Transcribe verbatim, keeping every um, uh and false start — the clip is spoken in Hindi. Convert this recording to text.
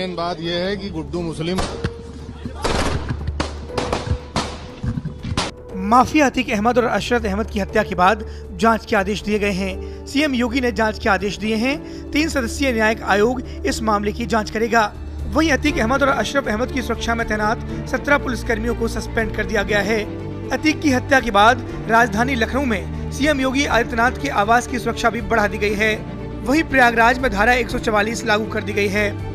मेन बात यह है कि गुड्डू मुस्लिम। माफिया अतीक अहमद और अशरत अहमद की हत्या के बाद जांच के आदेश दिए गए हैं। सीएम योगी ने जांच के आदेश दिए हैं। तीन सदस्यीय न्यायिक आयोग इस मामले की जांच करेगा। वहीं अतीक अहमद और अशरफ अहमद की सुरक्षा में तैनात सत्रह पुलिसकर्मियों को सस्पेंड कर दिया गया है। अतीक की हत्या के बाद राजधानी लखनऊ में सीएम योगी आदित्यनाथ के आवास की सुरक्षा भी बढ़ा दी गई है। वहीं प्रयागराज में धारा एक सौ चवालीस लागू कर दी गई है।